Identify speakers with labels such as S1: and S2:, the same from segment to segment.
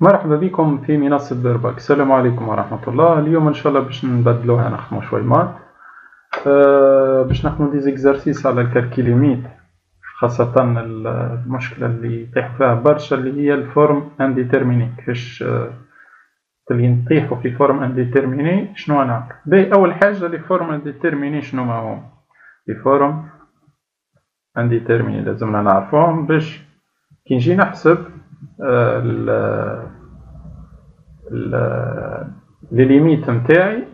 S1: مرحبا بكم في منصة بيرباك. السلام عليكم ورحمة الله. اليوم ان شاء الله باش نبدلوها نخدمو شوي مات باش نخدمو دي زيكزارسيس على الكالكيليميت، خاصة المشكلة اللي يطيح فيها برشا اللي هي الفورم انديتيرميني. كيفاش اللي نطيحو في فورم انديتيرميني شنو نعمل؟ باهي، أول حاجة لي فورم انديتيرميني شنو ما هو؟ لي فورم انديتيرميني لازمنا نعرفوهم باش كي نجي نحسب لي ليميت نتاعي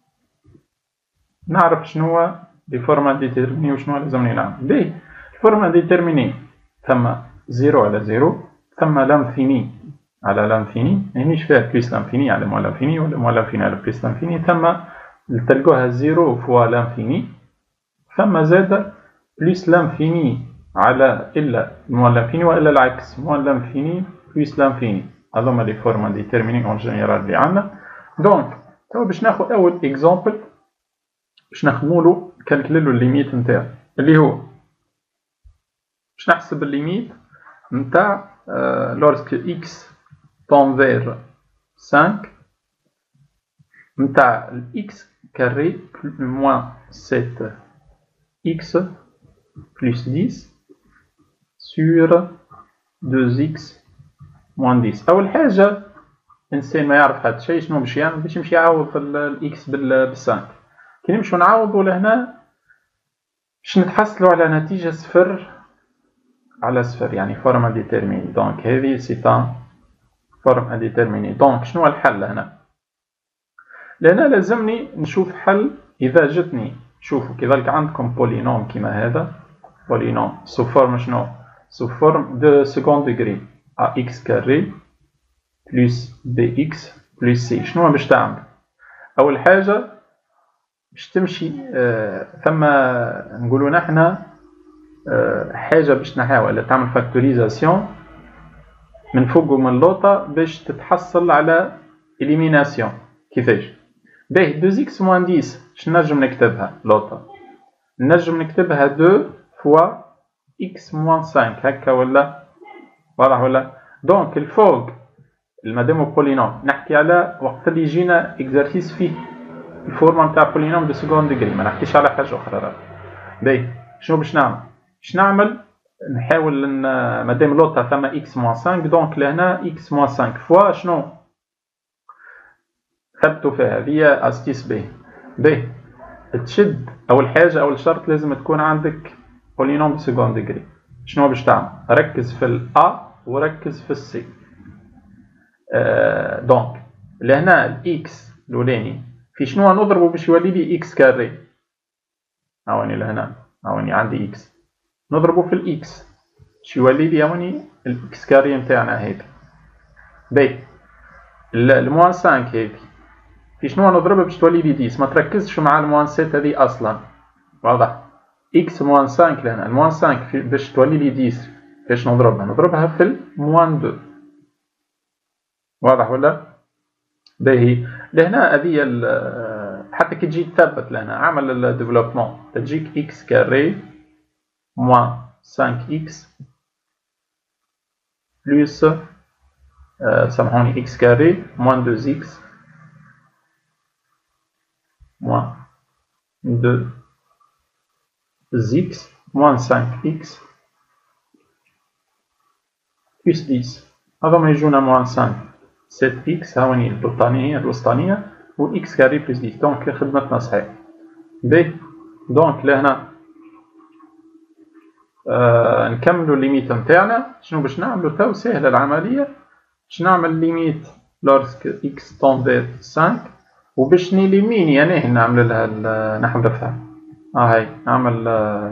S1: نعرف شنو هو لي فورم انديتيرميني وشنو لازمني نعمل. باهي، الفورم انديتيرميني ثم زيرو على زيرو، ثم لانفيني على لانفيني، ماهيش فيها بليس لانفيني على موان لانفيني ولا موان لانفيني على بليس لانفيني، ثم تلقوها زيرو فوا لانفيني، ثم زاد بليس لانفيني على إلا موان لانفيني وإلا العكس موان لانفيني بليس لانفيني. هذوما لي فورم انديتيرميني اون جينيرال اللي عندنا. دونك تو باش ناخذ أول إكزومبل باش نخدمولو نكالكليلو الليميت نتاعو اللي هو باش نحسب الليميت نتاع لورسك إكس طون فير 5 نتاع الإكس كاري موان 7 إكس plus 10 sur 2x moins 10. أول حاجة الإنسان ما يعرف حتى شي شنو باش يعمل، باش يمشي يعوض الإكس بالسانك. كي نمشيو نعوضو لهنا باش نتحصلو على نتيجة صفر على صفر، يعني فورم انديتيرميني. دونك هذه سي ان فورم انديتيرميني. دونك شنو الحل هنا؟ لهنا لازمني نشوف حل. إذا جتني شوفوا كذلك عندكم بولينوم كيما هذا، بولينوم sous forme شنو؟ sous forme de second degré ax carré plus bx plus c. شنو باش تعمل؟ أول حاجة باش تمشي ثم نقولوا نحنا حاجة باش نحاول تعمل فاكتوريزاسيون من فوق ومن لوطا باش تتحصل على إليميناسيون. كيفاش؟ باهي 2x moins 10 شنو نجم نكتبها لوطا؟ نجم نكتبها 2 فوا x moins 5 هكا ولا واضح ولا؟ دونك الفوق المادامو بولينوم نحكي على وقت اللي يجينا اكزرسيس فيه الفورما نتاع بولينوم دو سكوند ديغري، ما نحكيش على حاجة أخرى. باهي، شنو باش نعمل؟ باش نعمل نحاول مادام لوطا ثم x moins 5، دونك لهنا x moins 5 فوا شنو؟ ثبتوا فيها هذه أستيس باهي. باهي، تشد أول حاجة أول شرط لازم تكون عندك بولينوم سكوند ديغري. شنو باش تعمل؟ ركز في الأ وركز في السي. دونك لهنا الإكس الأولاني في شنو نضربو باش يولي لي إكس كاري؟ هاوني لهنا، هاوني عندي إكس، نضربو في الإكس باش يولي لي هاوني الإكس كاري نتاعنا هذي. باهي، الموان 5 هذي في شنو نضربها باش تولي لي 10؟ ما تركزش مع الموان 7 هذه اصلا، واضح؟ اكس موان 5 لهنا، الموان 5 باش تولي لي 10 كيفاش نضربها؟ نضربها في الموان 2، واضح ولا؟ باهي، لهنا هذه حتى كي تجي تثبت لهنا عمل الديفلوبمون تجيك اكس كاري موان 5 اكس بلس سامحوني اكس كاري موان 2 اكس moins 2x moins 5x plus 10. هذا ما يجونا moins 5 7x هاوني الوسطانية و x كاري plus 10. دونك خدمتنا صحيح. باهي، دونك لهنا نكملو الليميت نتاعنا. شنو باش نعملو تو؟ سهلة العملية. باش نعمل ليميت لورسك x طون فير 5 وباش نيليميني أنا نعمل لها نحذفها. هاي نعمل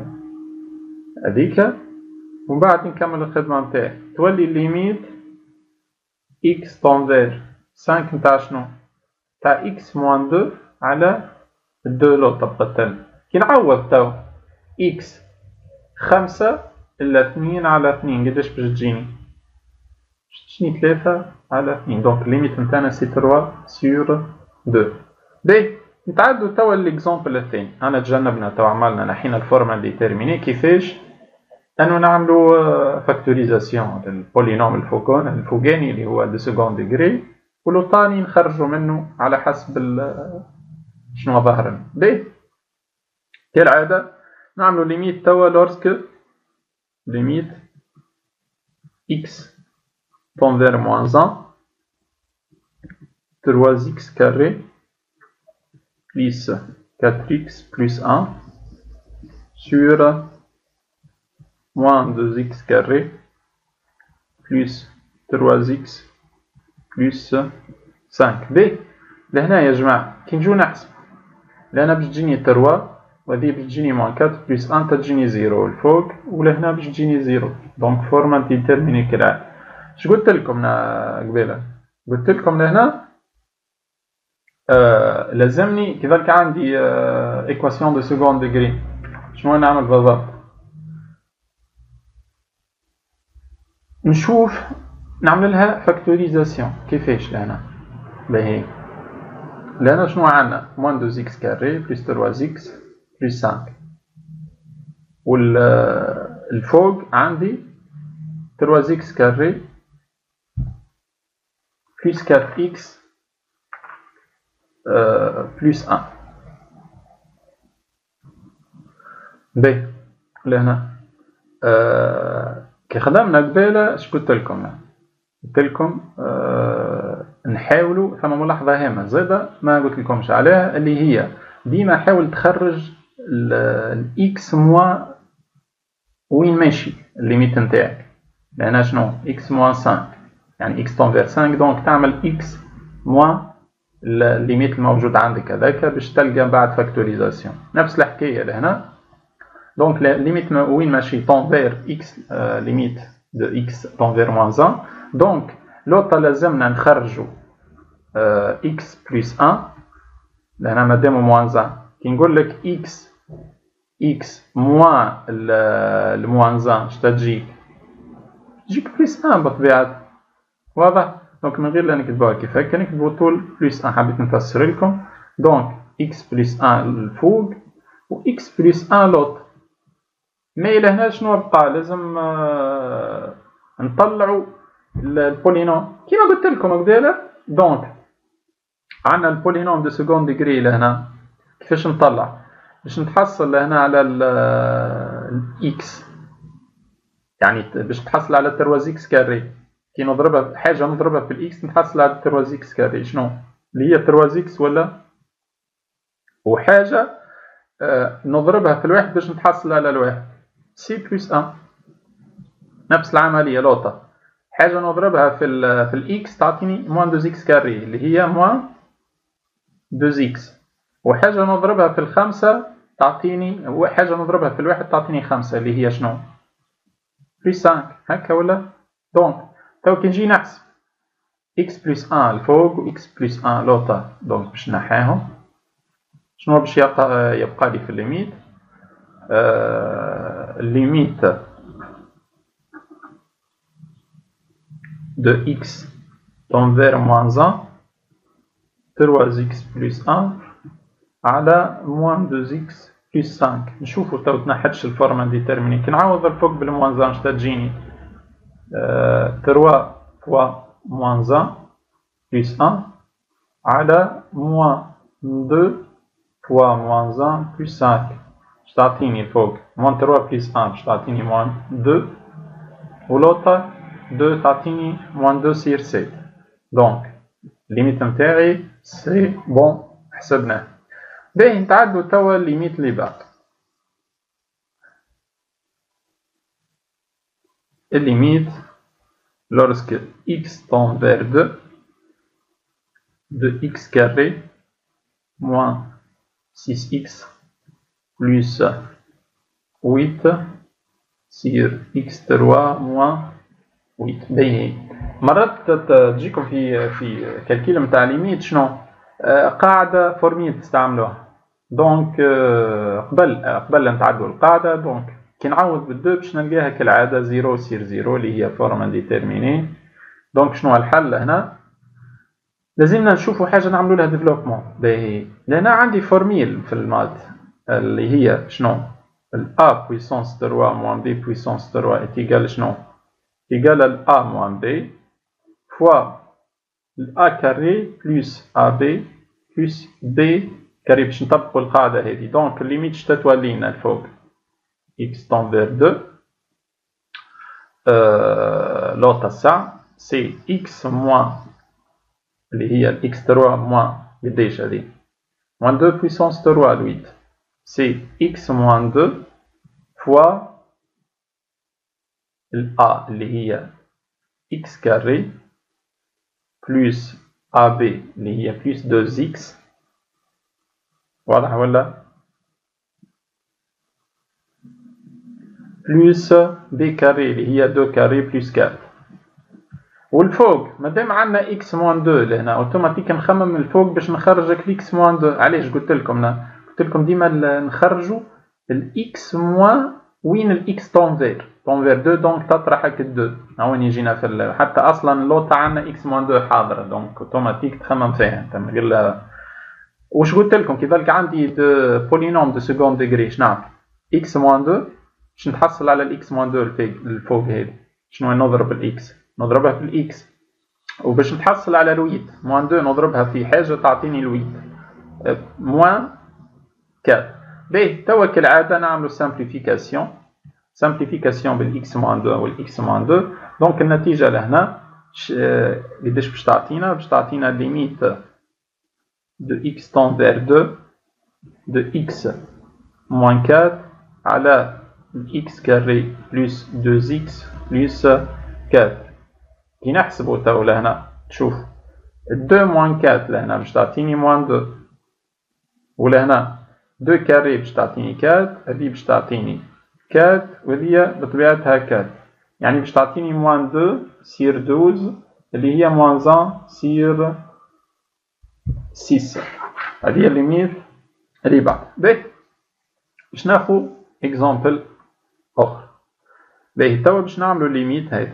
S1: هذيك ومن بعد نكمل الخدمة نتاعي. تولي الليميت x طون فير 5 نتاع شنو؟ نتاع x موان 2 على 2 لوطا بقتل. كي نعوض تو x 5 إلا 2 على 2 قداش باش تجيني؟ باش تجيني 3 على 2. دونك الليميت نتاعنا سي 3 سور 2. باهي، نتعدو توا ليكزومبل الثاني. أنا تجنبنا توا عملنا نحينا الفورم انديتيرميني كيفاش انه نعملوا فاكتوريزاسيون للبولينوم الفوقاني اللي هو دو سكوند ديغري، والثاني نخرجوا منه على حسب شنو ظهر لنا. باهي كالعاده نعملوا ليميت توا لورسك ليميت x tend vers moins 1 3x carré plus 4x plus 1 sur moins 2x carré plus 3x plus 5. باهي لهنا يا جماعة كي نجو نحسب لهنا باش تجيني 3 وهذه باش تجيني موان 4 بلس 1 تجيني 0 الفوق، ولهنا باش تجيني 0. دونك فورما ديتيرميني كالعادة. اش قلت لكم قبيله؟ قلت لكم لهنا لازمني كذلك عندي ايكواسيون دو سكوند ديغري. شنو نعمل بالضبط؟ نشوف نعمل لها فاكتوريزاسيون. كيفاش لهنا؟ باهي لهنا شنو عندنا؟ موان 2x كاري بلس 3x بلس 5، والفوق عندي 3x كاري بلس 4x بلس 1. باهي لهنا كي خدمنا قبيله اش قلت لكم؟ قلت لكم نحاولوا ثم ملاحظه هامه زاده ما قلت لكمش عليها، اللي هي ديما حاول تخرج الاكس موان وين ماشي الليميت نتاعك. لهنا شنو اكس موان 5 يعني اكس تون فير 5، دونك تعمل اكس موان الليميت الموجود عندك هذاك باش تلقى بعد فاكتوريزاسيون. نفس الحكايه لهنا، دونك ليميت وين ماشي تون فير اكس ليميت دو اكس تون فير موان 1، دونك لوطا لازمنا نخرجوا اكس بلس 1 لهنا مادام موان 1. كي نقول لك اكس موان الموان 1 اش تجيك؟ تجيك بلس 1 بطبيعة. واضح؟ دونك من غير لا نكتبوها كيف هكا نكتبو طول بلس 1. حبيت نفسر لكم. دونك اكس بلس 1 الفوق و اكس بلس 1 لوط. مي لهنا شنو بقى؟ لازم نطلعو البولينوم كيما قلت لكم قبيله. دونك عندنا البولينوم دو سكوند ديغري لهنا. كيفاش نطلع؟ باش نتحصل لهنا على الاكس، يعني باش تحصل على 3x كاري. كي نضربها حاجه نضربها في الاكس نتحصل على 3x كاري. شنو اللي هي 3x ولا وحاجه نضربها في الواحد باش نتحصل على الواحد سي بلس 1. نفس العمليه لوطا حاجه نضربها في الاكس تعطيني موان 2x كاري اللي هي موان 2x، وحاجه نضربها في الخمسه تعطيني، وحاجه نضربها في الواحد تعطيني 5 اللي هي شنو بلس 5. هكا ولا؟ دونك تو كي نجي نحسب x بلس 1 الفوق و x بلس 1 لوطا، دونك باش نحيهم شنو باش يبقى لي في الليميت؟ الليميت de x tend vers moins 1 3x plus 1 على moins 2x plus 5. نشوفو تو تنحتش الفورما ديتيرميني. كي نعوض الفوق بالموان 1 اش تجيني 3 fois moins 1 plus 1 على moins 2 fois moins 1 plus 5 باش تعطيني الفوق moins 3 plus 1 باش تعطيني moins 2 ولوطا 2 تعطيني moins 2 سير 7. دونك الليميت نتاعي سي بون حسبناه. باهي نتعدو توا الليميت اللي باقي. الليميت lorsque x tend vers 2 de x carré moins 6x plus 8 sur x3 moins 8. باهي مرات تجيكم في كالكيل نتاع ليميت شنو قاعده فورميل تستعملوها. دونك قبل نتعدوا القاعده، دونك كي نعوض بالدو باش نلقاها كالعاده 0 سير 0 اللي هي فورما ديتيرميني. دونك شنو الحل هنا؟ لازمنا نشوفوا حاجه نعملوا لها ديفلوبمون. باهي لهنا عندي فورميل في المات اللي هي شنو A puissance 3 moins B puissance 3 est égal شنو؟ égal à A moins B fois A carré plus AB plus B carré باش نطبقوا القاعدة هذه. دونك الليميت شتا تولينا الفوق x tend vers 2 لو تسع سي x moins اللي هي x3 moins قديش هذه؟ moins 2 puissance 3 8 c'est x moins 2 fois A اللي هي x carré plus AB اللي هي plus 2x واضح ولا؟ plus B carré اللي هي 2 carré plus 4 والفوق مادام عندنا x moins 2 لهنا اوتوماتيك نخمم الفوق باش نخرج x moins 2. علاش قلت لكم ديما نخرجوا x moins وين x طون فير 2 دونك تطرح هكا 2 هاون يجينا في حتى اصلا لو تاعنا x moins 2 حاضره دونك اوتوماتيك تخمم فيها انت من غير. واش قلت لكم كذلك عندي دو بولينوم دو سكوند ديغري شنو x moins 2 باش نتحصل على الاكس moins 2 الفوق هذه شنو نضرب الاكس نضربها في الاكس وباش نتحصل على الويت moins 2 نضربها في حاجه تعطيني الويت moins 4. باهي توا كالعاده نعملو سامبليفيكاسيون بالاكس moins 2 والاكس moins 2 دونك النتيجه لهنا قداش باش تعطينا ليميت de x tend vers 2 de x moins 4 على x carré plus 2x plus 4. كي نحسبو تو لهنا تشوف 2 moins 4 لهنا باش تعطيني moins 2 ولهنا 2 كاري باش تعطيني 4 هذه باش تعطيني 4 وهذه بطبيعتها 4 يعني باش تعطيني moins 2 سير 12 اللي هي moins 1 سير 6. هذه هي الليميت اللي بعد. باهي باش ناخذ اكزامبل اخر. باهي توا باش نعملو ليميت هذا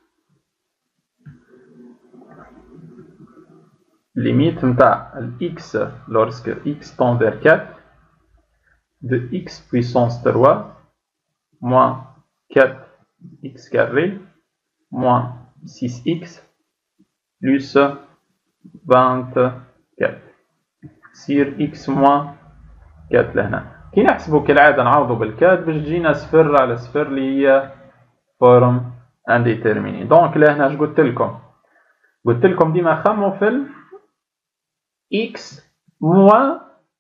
S1: limite نتاع x lorsque x tend vers 4 de x puissance 3 moins 4x carré moins 6x plus 24 سير x moins 4 لهنا. كي نحسبو كالعادة نعوضو بالكاد باش تجينا صفر على صفر اللي هي فورم انديتيرميني. دونك لهنا اش قلت لكم ديما خمو في x moins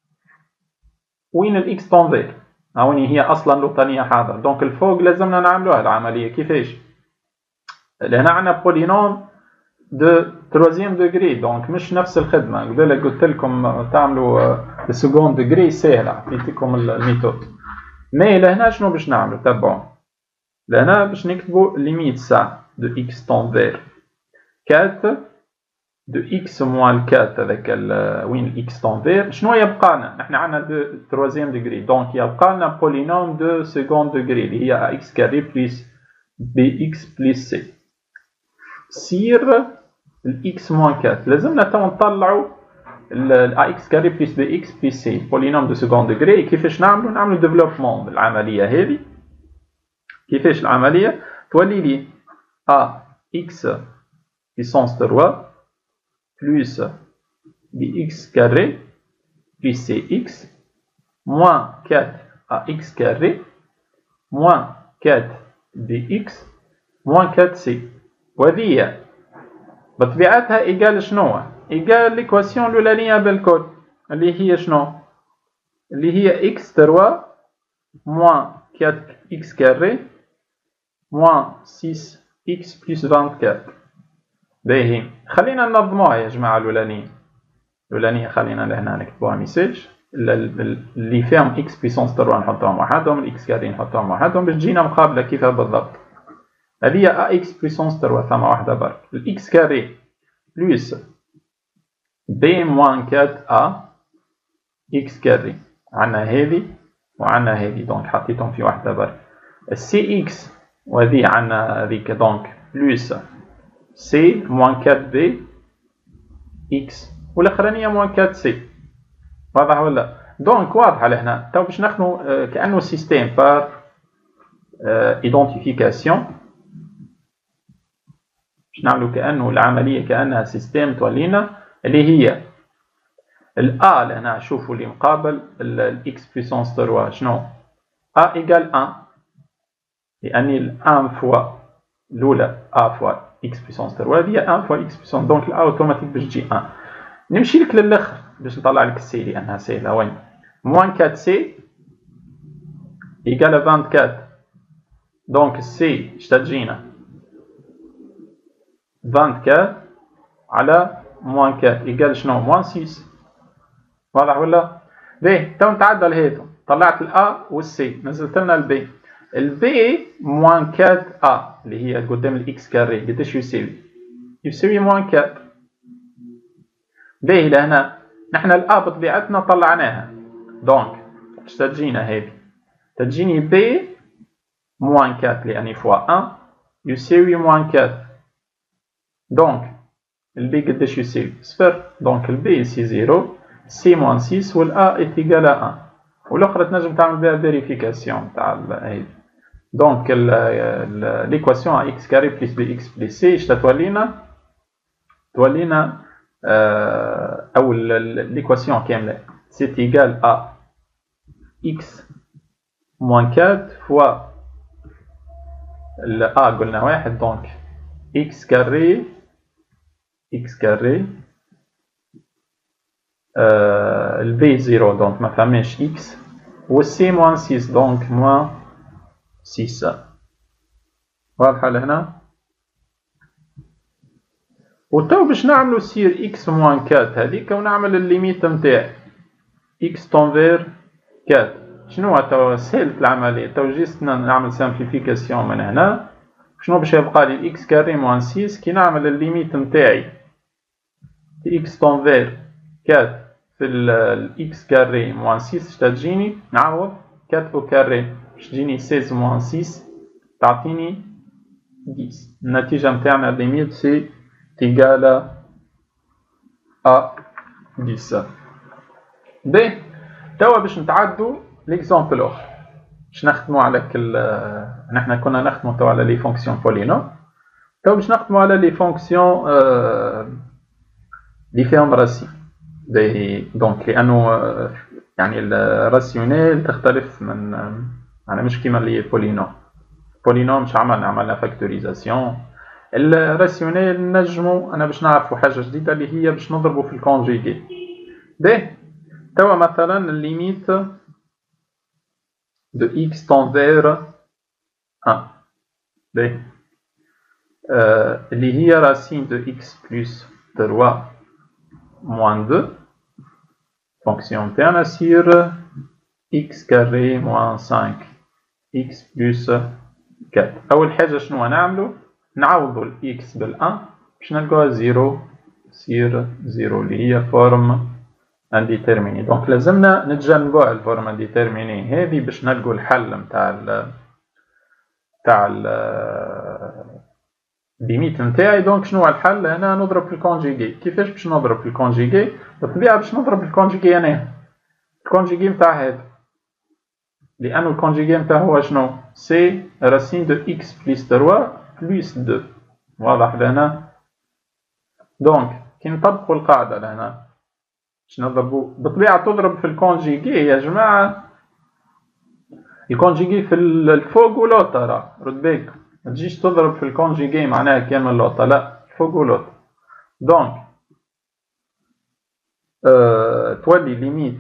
S1: وين الاكس طون فير هاوني هي اصلا لوطانيه حاضره دونك الفوق لازمنا نعملوها العمليه كيفاش. لهنا عندنا بولينوم دو تروازيام دوغري دونك مش نفس الخدمه. قبل قلت لكم تعملوا السكوند دوغري ساهله عطيتكم الميثود. مي لهنا شنو باش نعملوا تبعوا لهنا باش نكتبوا ليميت سا دو اكس طون فير 4 de x moins 4 avec وين x tend vers شنو يبقى لنا؟ نحن عندنا دو تروازيام ديغري دونك يبقى لنا بولينوم دو سكوند ديغري اللي هي x كاري بلس bx بلس c سير x moins 4 لازمنا تو نطلعوا x كاري بلس bx بلس c بولينوم دو سكوند ديغري. كيفاش نعملوا ديفلوبمون بالعمليه هذه. كيفاش العمليه تولي لي x puissance 3 plus bx carré plus cx moins 4 ax carré moins 4 bx moins 4c وهذه بطبيعتها إيجال شنو؟ إيجال ليكواسيون الأولانية بالكل اللي هي شنو؟ اللي هي x3 moins 4x carré moins 6x plus 24. باهي خلينا ننظموها يا جماعة الأولانية خلينا لهنا نكتبوها ميساج اللي فيهم إكس بيسونس 3 نحطوهم وحدهم الإكس كاري نحطوهم وحدهم باش تجينا مقابلة كيفها بالضبط. هذه أ إكس بيسونس 3 ثما واحدة برك الإكس كاري بلس بي موان 4 أ إكس كاري عندنا هذه وعندنا هذه دونك حطيتهم في واحدة برك السي إكس وهذه عندنا هذيك دونك بلس c moins 4b x والاخرانيه moins 4c واضح ولا؟ دونك واضحة لهنا. تو باش نخدمو كأنه سيستيم بار ايدونتيفيكاسيون، باش نعملو كأنه العملية كأنها سيستيم تولينا اللي هي الأ لهنا. شوفوا اللي مقابل الإكس بويسونس 3 شنو؟ أ إيكال 1، لأني الأن فوا الأولى أ فوا إكس بويسونس 3 هذه 1 فوا إكس بويسونس، دونك الأ أوتوماتيك باش تجي 1. نمشي لك للآخر باش نطلع لك السي لأنها سهلة. وين؟ موان 4 سي إيكال 24، دونك السي اش تجينا 24 على موان 4 إيكال شنو؟ موان 6. واضح ولا؟ باهي تو نتعدى لهيتو، طلعت الأ والسي، نزلت لنا البي. البي موان 4 أ اللي هي قدام الإكس كاري قداش يساوي؟ يساوي موان 4. باهي لهنا نحنا الأ بطبيعتنا طلعناها، دونك اش تجينا هذه؟ تجيني بي موان 4 لأني فوا 1 يساوي موان 4. دونك البي قداش يساوي؟ صفر، دونك البي سي 0، سي موان 6 والأ إت إيكال 1. والأخرى تنجم تعمل بها فيريفيكاسيون تاع هذه. دونك ليكواسيون ا إكس كاري بليس بي إكس بليس سي اش تولينا؟ تولينا أو ليكواسيون كاملة سي إيكال ا إكس موان 4 فوا الأ قلنا 1، دونك إكس كاري البي 0 دونك ما فماش إكس، والسي موان 6 دونك موان 6. واضحة لهنا؟ وتو باش نعملو سير إكس موان 4 هذيك ونعمل الليميت نتاعي إكس تنفير 4. شنو تو سهلت العملية، تو جيست نعمل سامبليفيكاسيون من هنا. شنو باش يبقى لي إكس كاري موان 6 كي نعمل الليميت نتاعي إكس تنفير 4 في الإكس كاري موان 6 اش تجيني؟ نعوض 4 أو كاري باش تجيني 16 موان 6 تعطيني 10. النتيجة نتاعنا ليميت سي تيغال أ 10. باهي توا باش نتعدو ليكزومبل أخر باش نخدمو على نحنا كنا نخدمو توا على لي فونكسيون بولينوم، توا باش نخدمو على لي فونكسيون لي فيهم راسين. باهي دونك لأنو يعني الراسيونيل تختلف من يعني مش كيما لي بولينوم. بولينوم مش عملنا فاكتوريزاسيون. الراسيونيل نجمو أنا باش نعرفو حاجة جديدة اللي هي باش نضربو في الكونجيغي. باهي توا مثلا الليميت de x tend vers 1. باهي اللي هي racine de x plus 3 moins 2 fonction تاعنا sur x carré moins 5 x plus 4. أول حاجة شنو نعملو؟ نعوضو ال x بال 1 باش نلقاوها 0 سير 0 اللي هي فورم انديتيرميني. دونك لازمنا نتجنبوها الفورم انديتيرميني هذه باش نلقو الحل نتاع الليميت نتاعي. دونك شنو الحل؟ هنا نضرب في الكونجيغي. كيفاش باش نضرب في الكونجيغي؟ بالطبيعة باش نضرب في الكونجيغي هنا الكونجيغي نتاع هذا، لأنو الكونجيغي نتاعو هو شنو؟ سي راسين دو إكس بليس 3 بليس 2. واضح لهنا؟ دونك كي نطبقو القاعدة لهنا باش نضربو بالطبيعة تضرب في الكونجيغي يا جماعة. الكونجيغي في الفوق والوطا راه رد بالك، ما تجيش تضرب في الكونجيغي معناها كامل اللوطا، لا الفوق والوطا. دونك تولي ليميت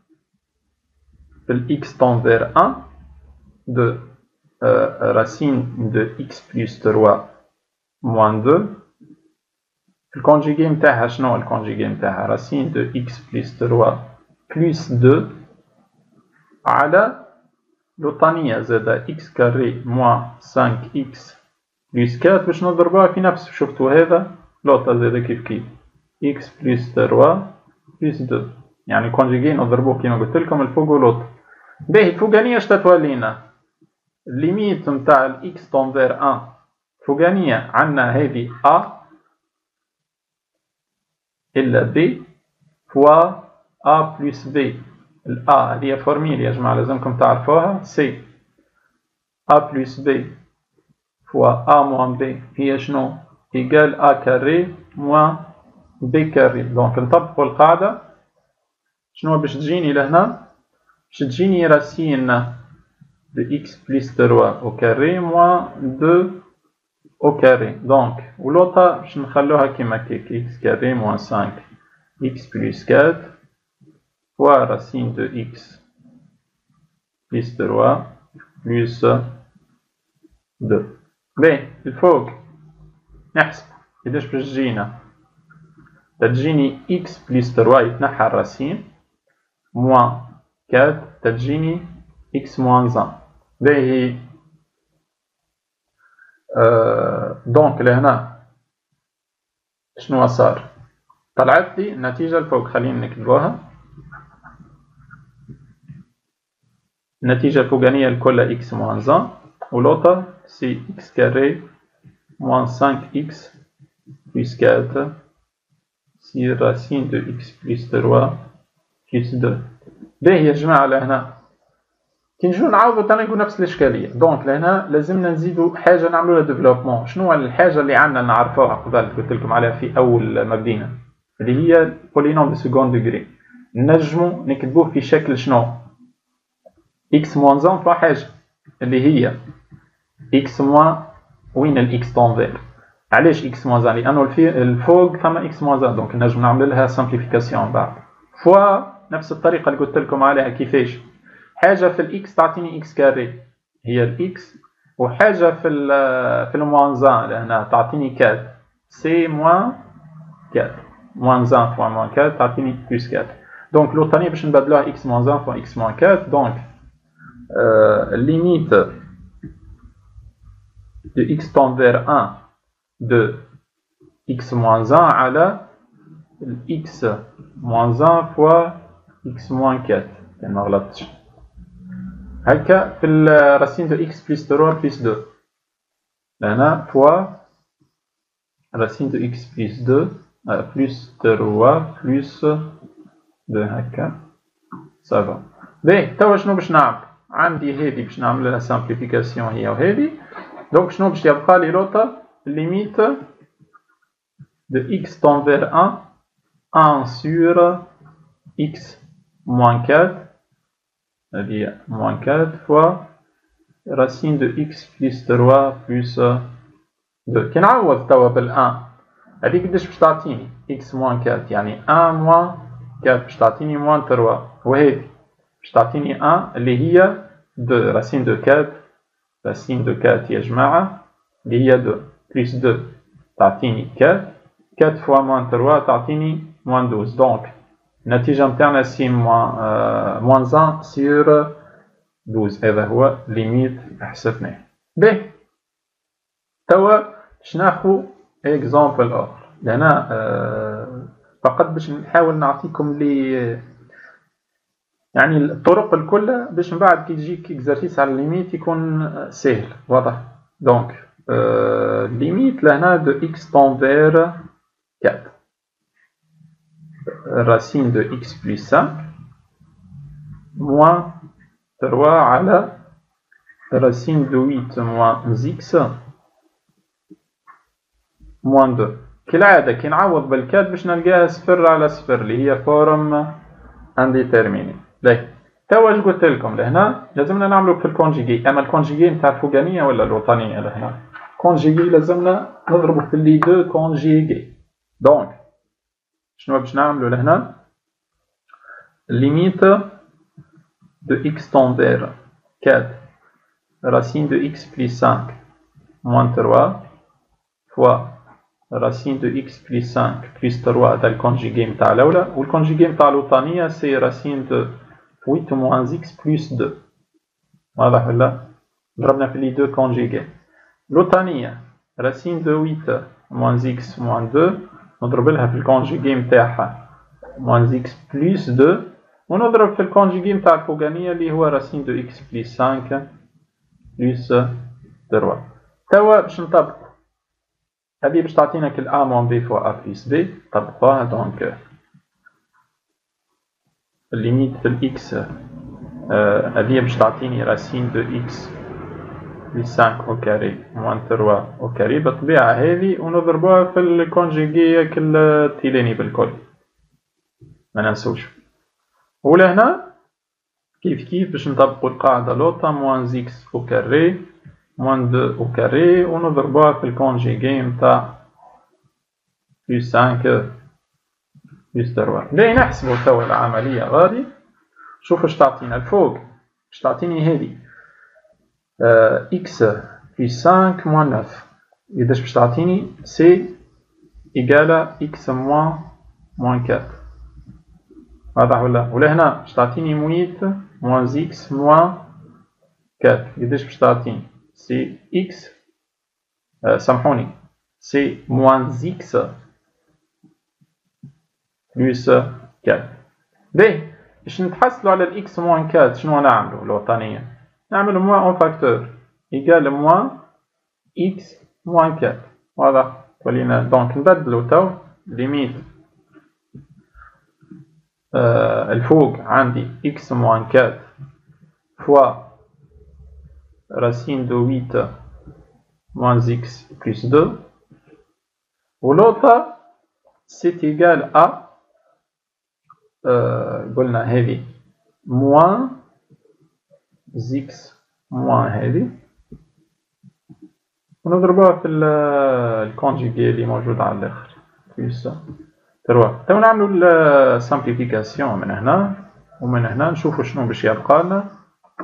S1: في الإكس تون فير 1 دو راسين دو إكس بلس 3 موان 2. الكونجيغي نتاعها شنو؟ الكونجيغي نتاعها راسين دو إكس بلس 3 بلس 2 على لوطانية زادا إكس كاري موان 5 إكس بلس 4 باش نضربوها في نفس شفتو هذا لوطا زادا كيف كيف إكس بلس 3 بلس 2 يعني كونجيغي نضربوه كيما قلتلكم الفوق والوطا. باهي الفوقانية اش تتولينا؟ الليميت نتاع الإكس تون فير 1 فوقانية عندنا هذه أ إلا بي فوا أ بلس بي الأ هذه فورميل يا جماعة لازمكم تعرفوها، سي أ بلس بي فوا أ موان بي هي شنو؟ إيكال أ كاري موان بي كاري. دونك نطبقو القاعدة شنو باش تجيني لهنا؟ باش تجيني راسين دو إكس بلس 3 أو كاري موان 2 أو كاري. دونك ولوطا باش نخلوها كيما كيك، إكس كاري موان 5 إكس بلس 4 فوا راسين دو إكس بلس 3 بلس 2. باهي الفوق نحسب كيفاش باش تجينا، تجيني إكس بلس 3 يتنحى الراسين موان 4 تجيني إكس موان 1. باهي دونك لهنا شنو صار؟ طلعت لي النتيجة الفوق، خلينا نكتبوها. النتيجة الفوقانية الكل إكس موان 1 ولوطا سي إكس كاري موان 5 إكس بلس 4 سي راسين دو إكس بلس 3 بلس 2. باهي يا جماعة لهنا كي نجيو نعاودو تاني نقول نفس الإشكالية. دونك لهنا لازمنا نزيدو حاجة نعملو لها ديفلوبمون. شنو الحاجة اللي عندنا نعرفوها قبل قلتلكم عليها في أول ما بدينا، اللي هي البولينوم دو سكوند دوغري. نجمو نكتبوه في شكل شنو؟ إكس موان 1 فوا حاجة اللي هي إكس موان وين الإكس طونفير. علاش إكس موان 1؟ لأنو الفوق ثما إكس موان 1، دونك نجم نعمل لها سامبليفيكاسيون بعد فوا نفس الطريقة اللي قلتلكم عليها. كيفاش؟ حاجة في الإكس تعطيني إكس كاري هي الإكس، وحاجة في الموان 1 لهنا تعطيني 4 سي موان 4 موان 1 فوا موان 4 تعطيني بلس 4. دونك لوطانية باش نبدلوها إكس موان 1 فوا إكس موان 4. دونك ليميت de x tend vers 1 de x moins 1 على x moins 1 fois x moins 4. كان ما غلطتش هكا في الراسين دو x plus 3 plus 2 هنا فوا راسين دو x plus 2 plus 3 plus 2 هكا صافا. باهي توا شنو باش نعمل؟ عندي هذي باش نعمل لها سامبليفيكاسيون هي وهذي. دونك شنو باش يبقى لي لوطا؟ ليميت de x tend vers 1 sur x moins 4 هذه moins 4 fois racine de x plus 3 plus 2. كي نعوض توا بال1 هذه قداش باش تعطيني؟ x moins 4 يعني 1 moins 4 باش تعطيني moins 3، وهذه باش تعطيني 1 اللي هي 2 racine de 4 racine de 4 يا جماعة اللي هي 2 plus 2 تعطيني 4 4 fois moins 3 تعطيني moins 12. دونك النتيجة متاعنا سي moins 1 sur 12. هذا هو ليميت حسبناه. باهي توا باش ناخذ اكزومبل اخر لهنا فقط باش نحاول نعطيكم لي يعني الطرق الكل باش من بعد كي تجيك اكزرسيس على الليميت يكون سهل واضح. دونك ليميت لهنا دو اكس طون فير 4 racine de x plus 5 moins 3 على racine de 8 moins x moins 2. كالعادة كي نعوض بالكاد باش نلقاها صفر على صفر اللي هي فورم انديتيرميني. باهي توا اش قلت لكم لهنا لازمنا نعملو في الكونجيجي. اما الكونجيجي نتاع الفوقانية ولا الوطنية لهنا كونجيجي لازمنا نضربو في لي دو كونجيجي. دونك شنو باش نعملو لهنا؟ ليميت دو x tend vers 4 racine de x plus 5 moins 3 fois racine de x plus 5 plus 3 هذا الكونجيجي نتاع الأولى، والكونجيجي نتاع الوطنية سي racine de 8 moins x plus 2. واضح ولا؟ ضربنا في لي دو كونجيجي. الوطنية racine de 8 moins x moins 2 نضرب لها في الكونجيجي نتاعها moins x plus 2 ونضرب في الكونجيجي نتاع الفوقانية اللي هو racine de x plus 5 plus 3. توا باش نطبقو هذه باش تعطينا كل a moins b fois a plus b. طبقوها. دونك الليميت في الإكس هذه باش تعطيني راسين دو إكس بلس 5 أو كاري موان 3 أو كاري بالطبيعة هذه ونضربوها في الكونجيغي التيلاني بالكل ما ننسوش. ولهنا كيف باش نطبقو القاعدة لوطا موان زيكس أو كاري موان 2 أو كاري ونضربوها في الكونجيغي نتاع بلس 5 بلس 3. باهي نحسبو توا العملية غادي. شوف اش تعطينا الفوق باش تعطيني هذه x plus 5 moins 9 إذا باش تعطيني c إيجالة x moins 4 واضح ولا هنا باش تعطيني مويت moins x moins 4 إذا باش تعطيني c x سامحوني c moins x plus 4. باهي باش نتحصلوا على الإكس موان 4 شنو نعملوا الوطنية؟ نعملوا موان اون فاكتور إيكال موان إكس موان 4 واضح؟ ولينا دونك نبدلوا تو ليميت الفوق عندي إكس موان 4 فوا راسين دو 8 موان إكس بلس 2 ولوطا سيت إيكال أ قلنا هذه موان زيكس موان هذه ونضربوها في الكونجيغي اللي موجود على الاخر بلس 3. تو نعملو السامبليفيكاسيون من هنا ومن هنا نشوفو شنو باش يبقى لنا.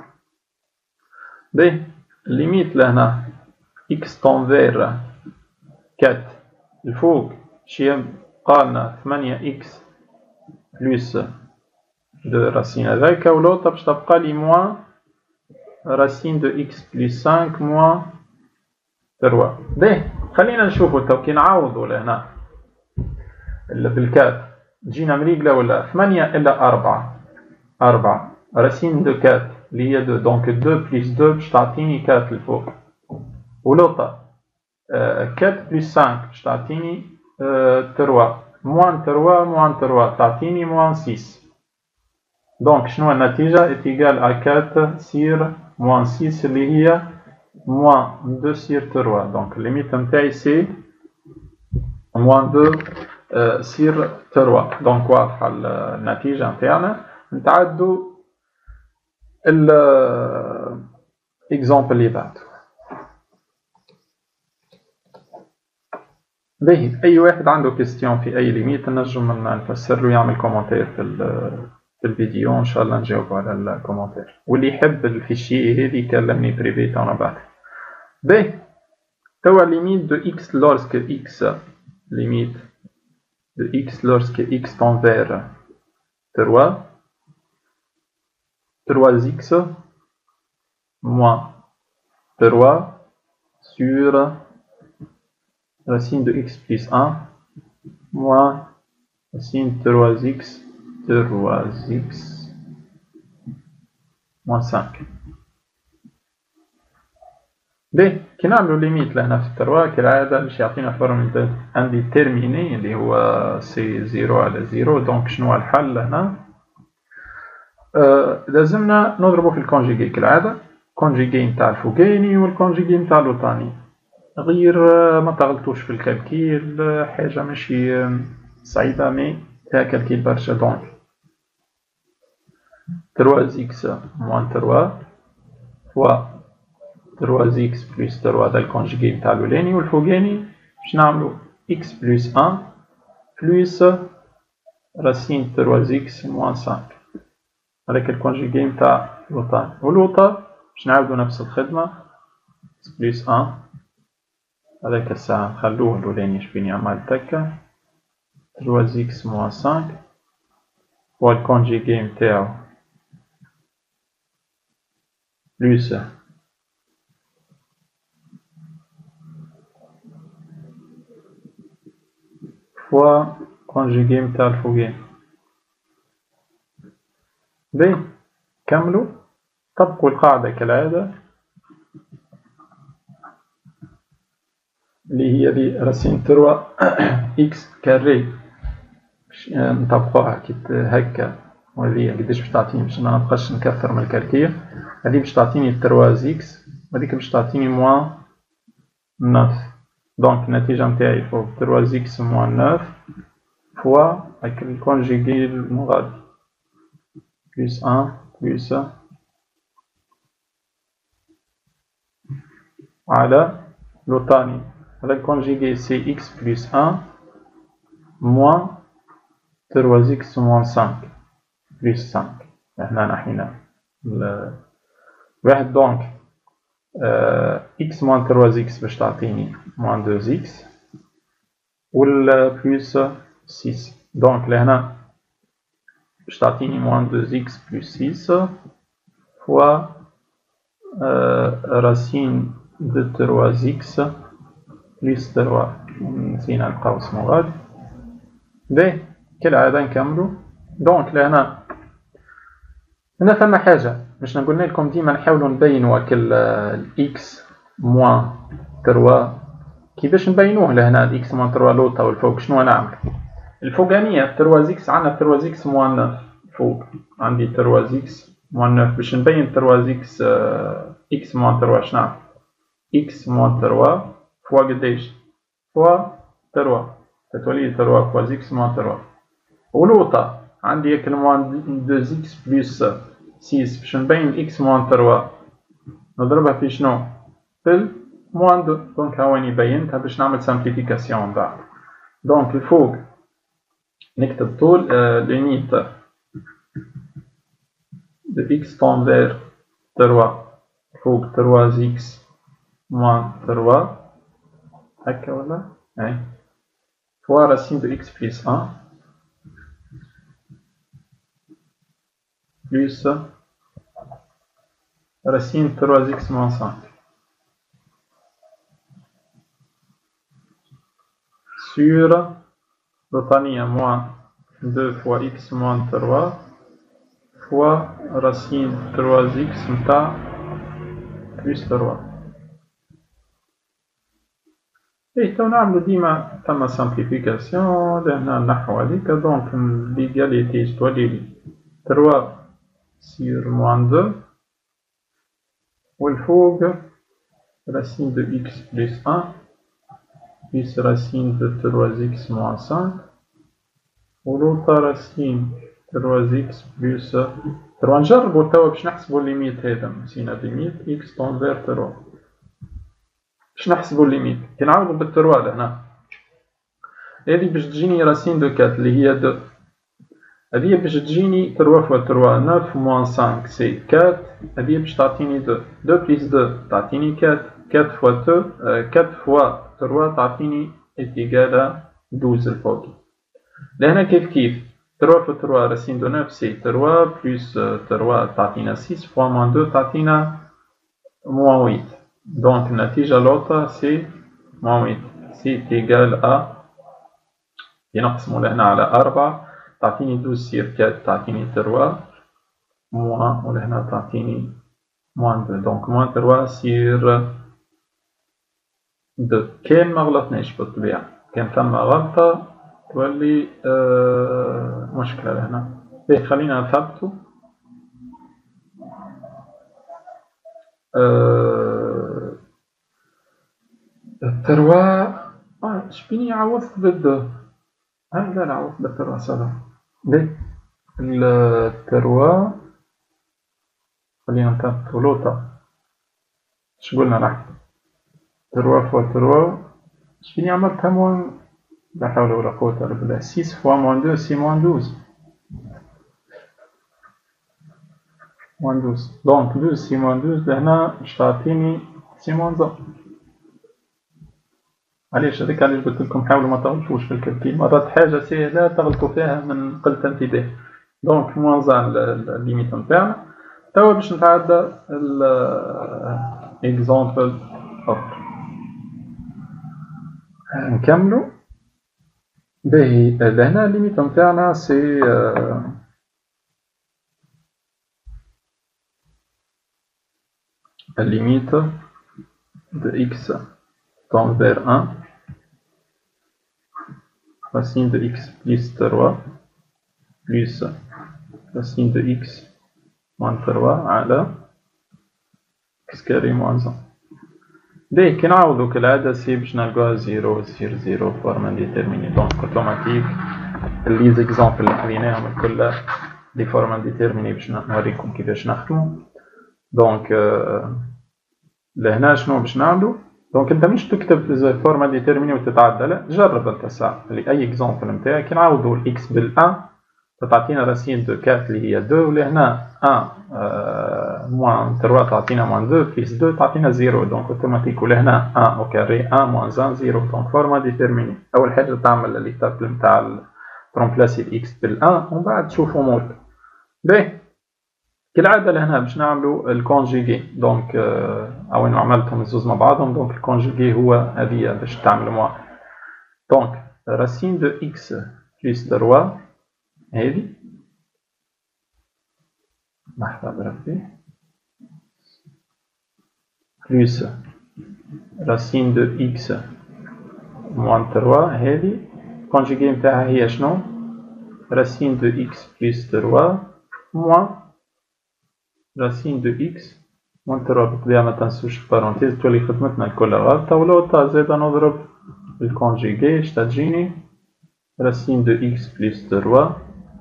S1: باهي الليميت لهنا اكس طونفير 4 الفوق باش يبقى لنا 8 اكس بلس دو راسين هذاك ولوطا باش تبقى لي موان راسين دو اكس بلس 5 موان 3. باهي خلينا نشوفو تو كي نعوضو لهنا بالكات تجينا مريقلة ولا 8 إلا 4 راسين دو 4 اللي هي 2 دونك 2 بلس 2 باش تعطيني 4 الفوق ولوطا 4 بلس 5 باش تعطيني 3 موان 3 موان 3 تعطيني موان 6. دونك شنو النتيجة إتيغال أ 4 سير موان 6 اللي هي موان 2 سير 3. دونك الليميت نتاعي سي موان 2 سير 3. دونك واضحة النتيجة نتاعنا. نتعدو الإكزامبل اللي بعده. باهي أي واحد عنده كيستيون في أي ليميت نجم نفسرلو يعمل كومنتير في الفيديو إن شاء الله نجاوب على الكومنتير واللي يحب الفيشي هذي يكلمني بريفي تاعنا بعد. باهي توا ليميت دو إكس لورسك إكس ليميت دو إكس لورسك إكس تون فير 3 إكس موان 3 sur racine de x plus 1 moins racine 3x moins 5. باهي كي نعملو ليميت لهنا في 3 كالعادة باش يعطينا فورمول انديتيرميني اللي هو سي 0 على 0. دونك شنو الحل لهنا؟ لازمنا نضربو في الكونجيغي كالعادة كونجيغي نتاع الفوقاني والكونجيغي نتاع الوطاني غير ما تغلطوش في الكالكيل حاجة ماشي صعيبة مي فيها كالكيل برشا. دونك 3x موان 3 فوا 3x بلس 3 هذا الكونجيغي نتاع الأولاني والفوقاني باش نعملو x بلس 1 بلس راسين 3x موان 5 هذاك الكونجيغي نتاع الوطاني والوطا باش نعاودو نفس الخدمة x بلس 1 هذاك الساعة نخلوه الأولاني شبين يعمل تكا 3x موان 5 هو الكونجيغي نتاعو بلس فوا كونجيغي نتاع الفوقاني. باهي كملوا طبقوا القاعدة كالعادة اللي هي لي راسين 3 إكس كاري باش نطبقوها كي هكا وهذه قداش باش تعطيني باش منبقاش نكثر من الكالكيل. هذه باش تعطيني 3 إكس وهذيك باش تعطيني موان 9. دونك النتيجة نتاعي فوق 3 إكس موان 9 فوا هاك الكونجيغي المغادي بلس 1 بلس على لوطاني. هذا الكونجيغي سي إكس بلس 1 موان 3 إكس موان 5 بلس 5. هنا نحينا واحد. دونك إكس موان 3 إكس باش تعطيني موان 2 إكس ولا بلس 6. دونك لهنا باش تعطيني موان 2 إكس بلس 6 فوا راسين دو 3 إكس بلس 3. نسينا القوس مغاد. باهي كالعادة نكملو. دونك لهنا هنا فما حاجة باش قلنا لكم ديما نحاولو نبينو هاك الإكس موان 3 كيفاش نبينوه. لهنا الإكس موان 3 لوطا والفوق شنو نعمل؟ الفوقانية 3 إكس عندنا 3 إكس موان 9 فوق عندي 3 إكس موان 9 باش نبين 3 إكس إكس موان 3 شنعمل؟ إكس موان 3 فوا قداش؟ فوا 3 تتولي 3 فوا إكس موان 3 ولوطا عندي هاك الموان 2 إكس بلس 6 باش نبين إكس موان 3 نضربها في شنو؟ في موان 2. دونك هاواني بينتها باش نعمل سامبليفيكاسيون من بعد. دونك الفوق نكتب طول ليميت دو إكس تنفير 3 فوق 3 إكس موان 3 هكا ولا؟ أي فوا راسين دو إكس بلس 1 بلس رacine 3x moins 5 sur l'autanien moins 2 fois x moins 3 fois racine 3x متاع plus 3. ايه تو نعملو ديما ثما simplification لهنا نحو هذيك. دونك l'égalité تولي لي 3 sur moins 2 والفوق racine de x plus 1 plus racine de 3x moins 5 ولوطا racine 3x plus 3. نجربو توا باش نحسبو الليميت هذا. نسينا الليميت x تنفير 3 باش نحسبو الليميت كي نعاودو بالتروا لهنا. هذي باش تجيني racine de 4 اللي هي 2. هذه باش تجيني 3 فوا 3 9 موان 5 سي 4. هذه باش تعطيني 2 2 بلس 2 تعطيني 4 4 فوا 2 4 فوا 3 تعطيني إيكال 12 الفوقي. لهنا كيف كيف 3 فوا 3 راسين دو 9 سي 3 بلس 3 تعطينا 6 فوا موان 2 تعطينا موان 8. دونك النتيجة لوطا سي موان 8 سي إيكال ينقسمو لهنا على 4 تعطيني 12 سير 4 تعطيني 3 موان ولهنا تعطيني موان 2. دونك موان 3 سير 2. كان ما غلطناش بالطبيعة. كان ثما غلطة تولي مشكلة لهنا. باهي خلينا نثبتو. التروا شبيني عوضت بالدو. لا عوضت بالتروا صدق. باهي التروا خلينا نثبتو لوطا. شقولنا نحكي 3 فوا 3 شبيني عملتها موان لا حول ولا قوة إلا بالله 6 فوا موان 2 سي موان 12 موان 12. دونك 12 سي موان 12 لهنا باش تعطيني سي موان 1. علاش هذيك علاش قلت لكم حاولوا ما تغلطوش في الكالكيل. مرات حاجة سهلة تغلطوا فيها من قلة انتباه. دونك موان 1 الليميت نتاعنا. توا باش نتعدى اكزامبل اخر نكملو. باهي لهنا الليميت نتاعنا سي الليميت de x tend vers 1 racine de x plus 3 plus راسين دو إكس موان 3 على إكس كاري موان 1. باهي كي نعوضو كالعادة سي باش نلقاها زيرو تصير زيرو فورم انديتيرميني. دونك اوتوماتيك لي زيكزامبل اللي خذيناهم الكل دي فورم انديتيرميني باش نوريكم كيفاش نخدمو. دونك لهنا شنو باش نعملو؟ دونك انت مش تكتب فورم انديتيرميني وتتعدى، لا جرب انت ساعة لأي اكزامبل نتاعك كي نعوضو الإكس بالأن تعطينا راسين دو 4 اللي هي 2 ولهنا 1 موان 3 تعطينا موان 2 بليس 2 تعطينا 0. دونك اوتوماتيك ولهنا 1 او كاري 1 موان 1 0. دونك فورما ديتيرميني أول حاجة تعمل ليتاب نتاع ترومبلاسي الإكس بالأن ومن بعد تشوفو مول. باهي كالعادة لهنا باش نعملو الكونجيغي. دونك أوين عملتهم الزوز مع بعضهم. دونك الكونجيغي هو هذيا باش تعمل موا. دونك راسين دو إكس بليس 3 هذي لحظة بربي بلس راسين دو إكس موان 3 هذي كونجيغي نتاعها هي شنو؟ راسين دو إكس بلس 3 موان راسين دو إكس موان 3. بطبيعة ما تنسوش بارونتيز تولي خدمتنا الكل غالطة ولوطا زادا نضرب الكونجيغي اش تجيني راسين دو إكس بلس 3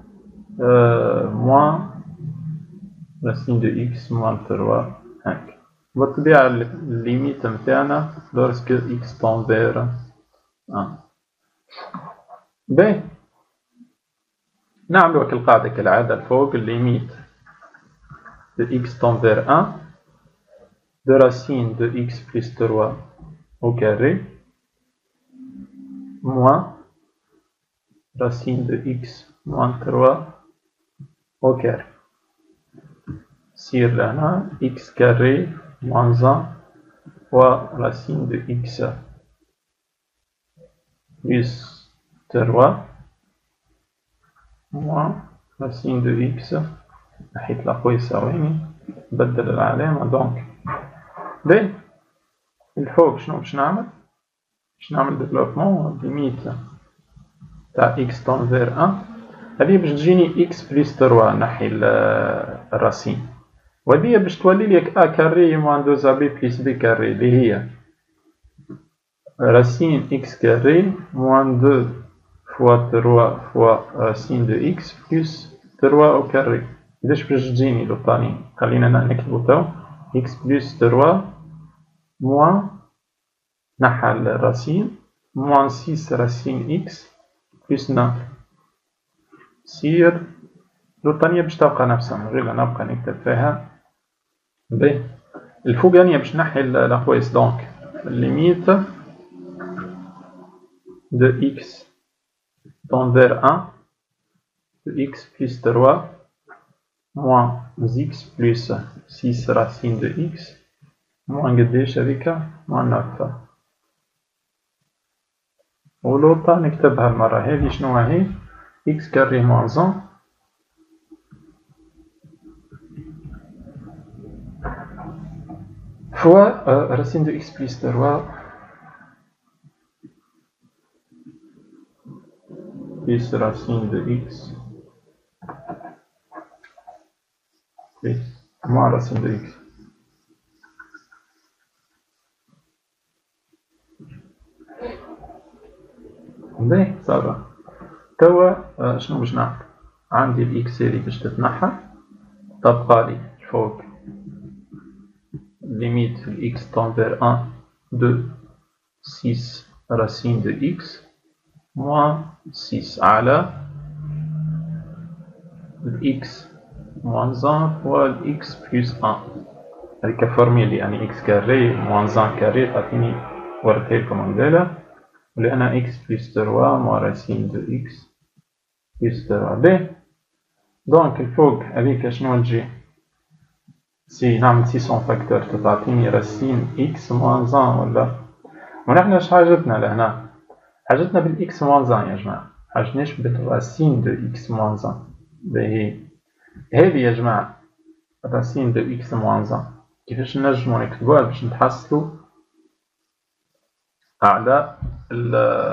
S1: موان راسين دو إكس موان 3 هاك. بالطبيعة الليميت نتاعنا لورسك إكس طون فير 1. باهي نعملو هاك القاعدة كالعادة الفوق الليميت دو إكس طون فير 1 دو راسين دو إكس بلس 3 au carré moins racine de x moins 3 au carré. Sur là, x carré moins 1 fois racine de x plus 3 moins racine de x نحيت لاخو يساويني بدل العلامة. دونك باهي الفوق شنو باش نعمل؟ باش نعمل ديفلوبمون ليميت تاع اكس طون فير 1 هذه باش تجيني اكس بلس 3 نحي الراسين وهذه باش تولي لك ا كاري موان 2 بي بلس بي كاري اللي هي راسين اكس كاري موان 2 فوا 3 فوا راسين دو اكس بلس 3 او كاري. كيفاش باش تجيني لوطاني؟ خلينا نكتبو تو اكس بلس 3 موان نحى الراسين موان 6 راسين اكس بلس 9 سير لوطانية باش تبقى نفسها من غير نبقى نكتب فيها. باهي الفوقانية باش نحي الأقواس. دونك ليميت دو إكس طون فير 1 دو إكس بلس 3 موان إكس بلس 6 راسين دو إكس موان قداش هاذيك؟ موان 9. ولوطا نكتبها المرة هذي شنو هي؟ إكس كاري موان 1 fois racine de x plus 3 plus racine de x plus moins racine de x. باهي صافا توا شنو باش نعمل؟ عندي الاكس هذي باش تتنحى تبقى لي فوق limite de x tend vers 1 de 6 racine de x moins 6 على x moins 1 fois x plus 1 هذيك فورميلي يعني x carré moins 1 carré تعطيني وريتها لكم قبيله ولأن x plus 3 moins racine de x plus 3. باهي دونك الفوق هذيك شنو تجي؟ سي نعمل 600 فاكتور تعطيني راسين اكس موان 1 ولا ونحن اش حاجتنا لهنا؟ حاجتنا بالاكس موان 1 يا جماعة، حاجتناش بالراسين دو اكس موان 1. باهي هذه يا جماعة راسين دو اكس موان 1 كيفاش نجمو نكتبوها باش نتحصلو على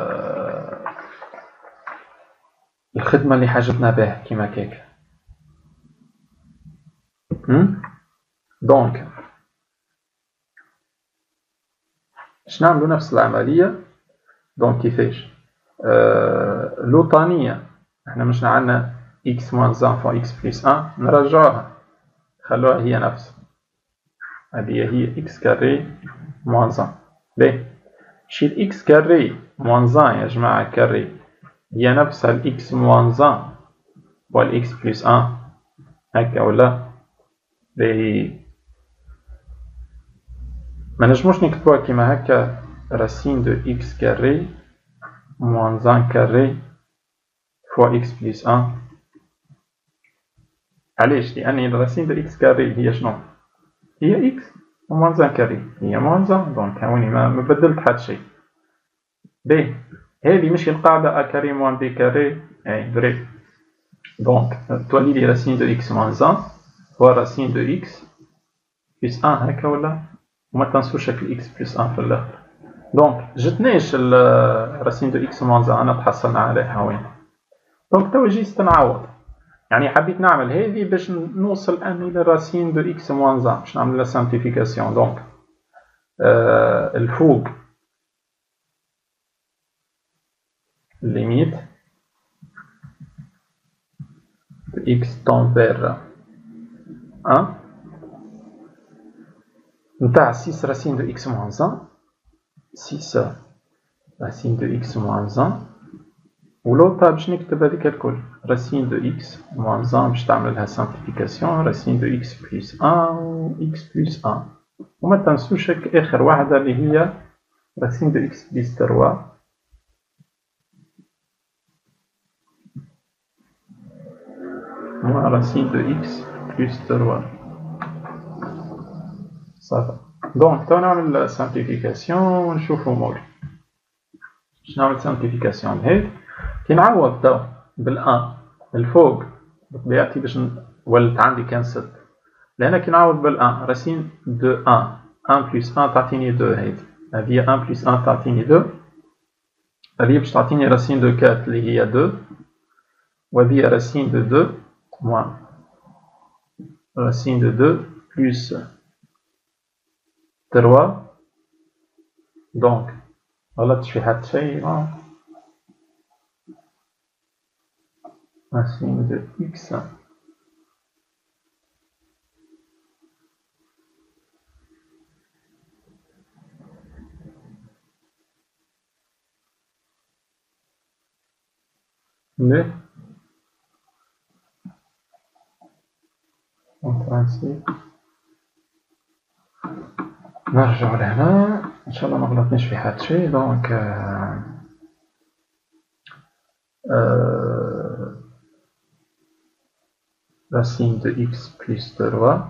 S1: الخدمة اللي حاجتنا بها كيما كيك. دونك باش نعملو نفس العملية. دونك كيفاش؟ لوطانية احنا مش عندنا x moins 1 fois x plus 1 نرجعوها خلوها هي نفس هذه هي x كاري moins 1. باهي شيل x كاري moins 1 يا جماعة كاري هي نفسها ال x moins 1 fois x plus 1 هكا ولا؟ باهي ما نجموش نكتبوها كيما هكا racine de x carré moins 1 carré fois x plus 1. علاش؟ لأن racine de x carré هي شنو؟ هي x و moins 1 carré هي moins 1. دونك هاوني ما بدلت حتى شي. باهي هذه ماشي القاعدة a carré moins b carré اي فري. دونك تولي لي racine de x moins 1 fois racine de x plus 1 هكا ولا؟ وما تنسوش هاك ال x plus 1 في الآخر. دونك جتناش racine de x moins 1 أنا تحصلنا عليها وين؟ دونك توا جيت نعوض يعني حبيت نعمل هذه باش نوصل أني للراسين دو x moins 1 باش نعمل لا سامبليفيكاسيون. دونك الفوق ليميت x tend vers 1 نتاع 6 racine de x moins 1 6 racine de x moins 1 ولوطا باش نكتب هذيك الكل racine de x moins 1 باش تعمل لها simplification racine de x plus 1 و x plus 1 وما تنسوش آخر واحدة اللي هي racine de x plus 3 moins racine de x plus 3 صافي. دونك تو نعمل simplification ونشوفو مول باش نعمل simplification لهاد كي نعوض تو بالان الفوق بطبيعتي باش ولت عندي كان 6 لأن كي نعوض بالان راسين دو 1 1 بلس 1 تعطيني 2 هذه 1 بلس 1 تعطيني 2 هذه باش تعطيني راسين دو 4 اللي هي 2 وهذه راسين دو 2 موان راسين دو 2 بلس 3 دونك غلطتش في حتى شيء. racine de x de نرجع لهنا ان شاء الله ما غلطنيش في حتى شيء. دونك racine de x plus 3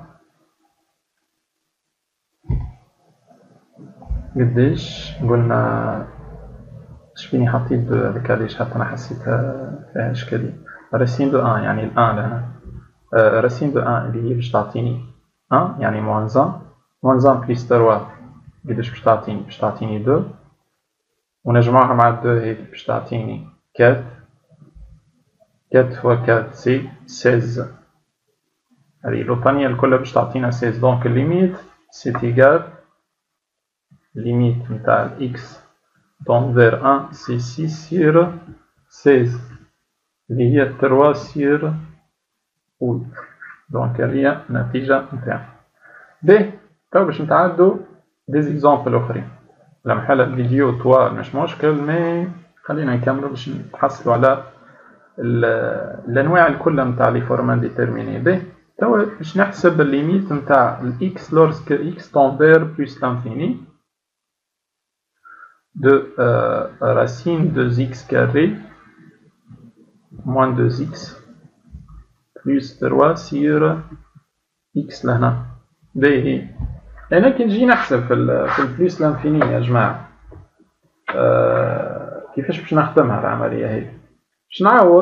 S1: قديش قلنا شفيني حطيت دو هذيك علاش حتى انا حسيتها فيها اشكالية. racine de 1 يعني الان لهنا racine de 1 اللي هي باش تعطيني 1 يعني moins 1 moins 1 plus 3 قديش باش تعطيني؟ باش تعطيني 2 ونجمعها مع 2 هذي باش تعطيني 4 4 fois 4 سي 16 هذه لوطانية الكل باش تعطينا 16. دونك الليميت سي تيغال ليميت نتاع الاكس tend vers 1 سي 6 sur 16 اللي هي 3 sur 8. دونك هذه النتيجة نتاعها. باهي تو باش نتعدو دي زيكزامبل اخرين. لمحل الفيديو طوال مش مشكل مي خلينا نكملو باش نحصلو على الانواع الكل نتاع لي فورمان ديتيرميني. باهي توا باش نحسب الليميت نتاع الاكس لورسك اكس tend vers plus l'infini de racine de x carré moins 2x plus 3 sur x لهنا. باهي أنا كي نجي نحسب في البلوس لانفيني يا جماعة كيفاش باش نخدمها العملية هذه؟ باش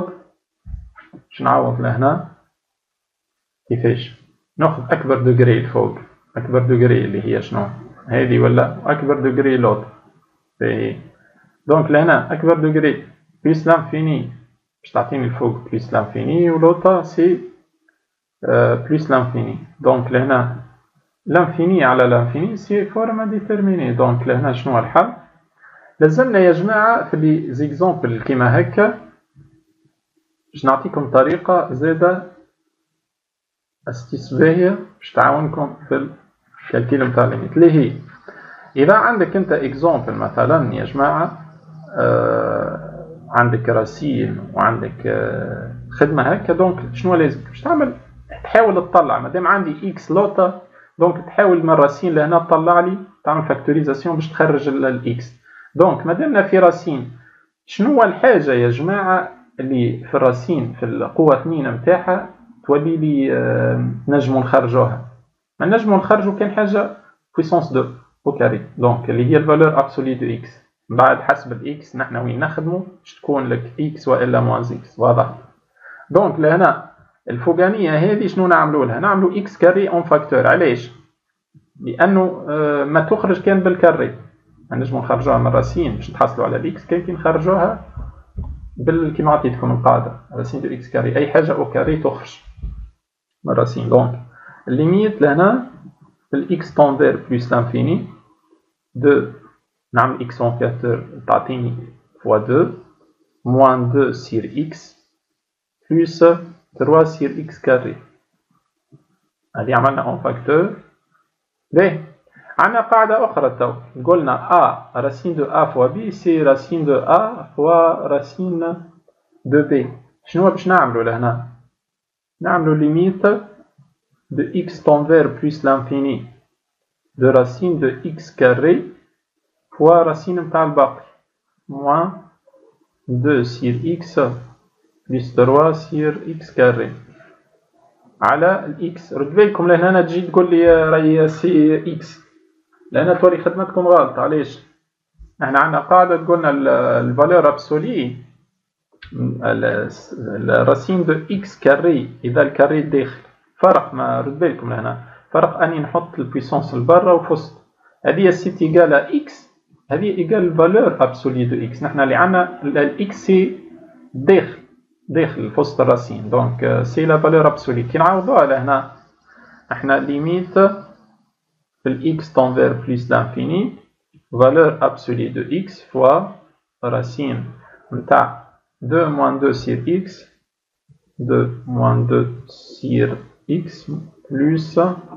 S1: نعوض لهنا كيفاش؟ ناخذ أكبر دوغري الفوق أكبر دوغري اللي هي شنو؟ هذه ولا أكبر دوغري لوط. باهي دونك لهنا أكبر دوغري بلوس لانفيني باش تعطيني الفوق بلوس لانفيني ولوطا سي بلس لانفيني. دونك لهنا لانفيني على لانفيني سي فورم انديتيرميني. دونك لهنا شنو الحل؟ لازمنا يا جماعة في لي زيكزومبل كيما هكا باش نعطيكم طريقة زادة أستيس باهية باش تعاونكم في الكالكيل نتاع الليميت، اللي هي إذا عندك أنت إكزومبل مثلا يا جماعة عندك راسين وعندك خدمة هكا، دونك شنو لازم باش تعمل؟ تحاول تطلع مادام عندي إكس لوطة، دونك تحاول من الراسين لهنا تطلع لي تعمل فاكتوريزاسيون باش تخرج الإكس. دونك مادامنا في راسين، شنو الحاجة يا جماعة اللي في الراسين في القوة 2 نتاعها تولي لي نجمو نخرجوها؟ ما نجمو نخرجو كان حاجة بويسونس 2 او كاري، دونك اللي هي الفالور ابسولي دو اكس. بعد حسب الاكس نحنا وين نخدمو باش تكون لك اكس والا موانز اكس، واضح؟ دونك لهنا الفوقانية هذه شنو نعملو لها؟ نعملو اكس كاري اون فاكتور. علاش؟ لأنه ما تخرج كان بالكاري، نجمو نخرجوها من الراسين باش نتحصلو على الاكس، كان كي نخرجوها كيما عطيتكم القاعدة راسين دو اكس كاري، أي حاجة أو كاري تخرج من الراسين. دونك الليميت لهنا الإكس تنفير بلس لانفيني دو، نعمل إكس أون فاكتور تعطيني فوا دو موان دو سير إكس بلس 3 سير إكس كاري. هذه عملنا أون فاكتور. باهي عندنا قاعدة أخرى تو قلنا أ راسين دو أ فوا بي سي راسين دو أ فوا راسين دو بي. شنو باش نعملو لهنا؟ نعملو ليميت de x tend vers plus l'infini de racine de x carré fois racine نتاع الباقي moins 2 sur x plus 3 sur x carré على الاكس. رد بالكم لهنا تجي تقول لي راهي سي اكس، لهنا تولي خدمتكم غلط. علاش؟ احنا عندنا قاعدة تقولنا الفالور ابسولي الراسين دو اكس كاري إذا الكاري داخل. فرق ما رد بالكم لهنا فرق اني نحط البويسونس لبرا وفوسط. هذه سيت ايكال اكس، هذه ايكال الفالور ابسولي دو اكس. نحنا اللي عندنا الاكس سي داخل فوسط الراسين، دونك سي لا فالور ابسولي. كي نعوضوها لهنا احنا ليميت في الاكس تنفير بلس لانفيني فالور ابسولي دو اكس فوا راسين نتاع 2 موان 2 سير اكس 2 موان 2 سير x plus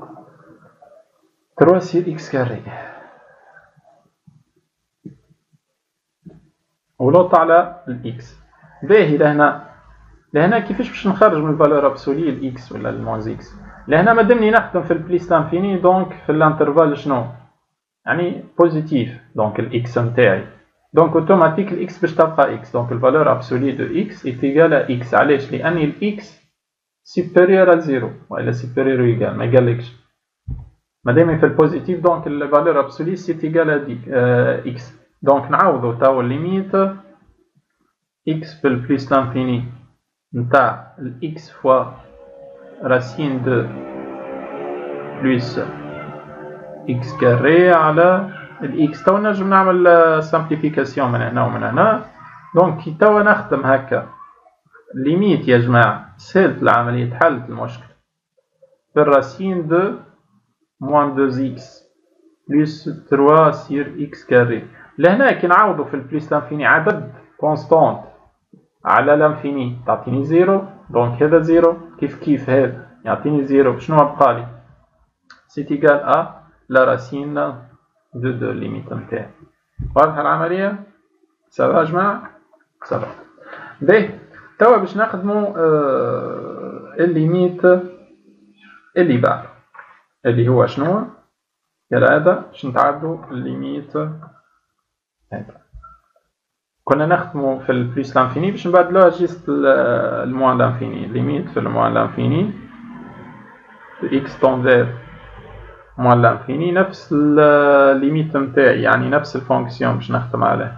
S1: 3 sur x carré ولوط على الاكس. باهي لهنا كيفاش باش نخرج من الفالور ابسولي الاكس ولا الموانز اكس؟ لهنا مادامني نخدم في البليس لانفيني، دونك في الانترفال شنو يعني بوزيتيف، دونك الاكس نتاعي، دونك اوتوماتيك الاكس باش تبقى اكس، دونك الفالور ابسولي دو اكس ايكال اكس. علاش؟ لاني الاكس supérieur à 0 ولا supérieur ou égal ما قالكش مادام في البوزيتيف، دونك الفالور ابسولي سي ايكال اكس. دونك نعوضو تاو الليميت اكس في البليس لانفيني نتاع الاكس فوا راسين دو بلس اكس كاري على الاكس. تو نجم نعمل سامبليفيكاسيون من هنا ومن هنا. دونك توا نخدم هكا ليميت يا جماعة سهلت العملية، حلت المشكل بالراسين دو موان 2 اكس بلس 3 سير اكس كاري. لهنا كي نعوضو في البليس لانفيني عدد كونستانت على لانفيني تعطيني زيرو، دونك هذا زيرو كيف هذا يعطيني زيرو. شنو بقالي؟ سي ايكال ا لا راسين دو ليميت نتاعي. واضحة العملية؟ سافا يا جماعة؟ سافا. باهي توا باش نخدمو الليميت اللي بعد اللي هو شنو؟ كالعادة باش نتعدو الليميت هذا. كنا نخدمو في البليس لانفيني باش نبدلوها جيست الموان لانفيني. ليميت في الموان لانفيني اكس تنفير موان لانفيني نفس الليميت نتاعي، يعني نفس الفونكسيون باش نخدم عليه